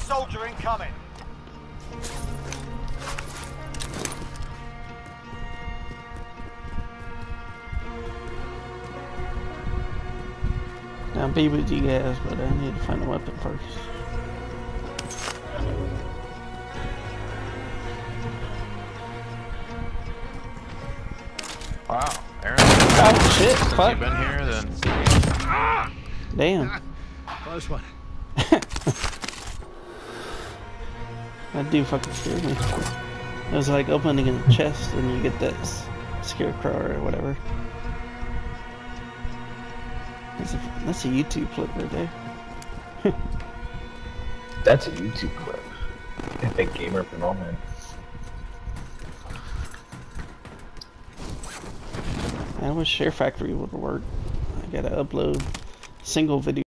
soldier incoming. I'll be with you guys, but I need to find a weapon first. Wow, Aaron. Oh shit! Since Fuck. you've been here, then. Damn. Close one. That dude fucking scared me. It was like opening a chest and you get that scarecrow or whatever. That's a YouTube clip right there. That's a YouTube clip. Epic gamer moment. I wish Share Factory would work. I gotta upload single video.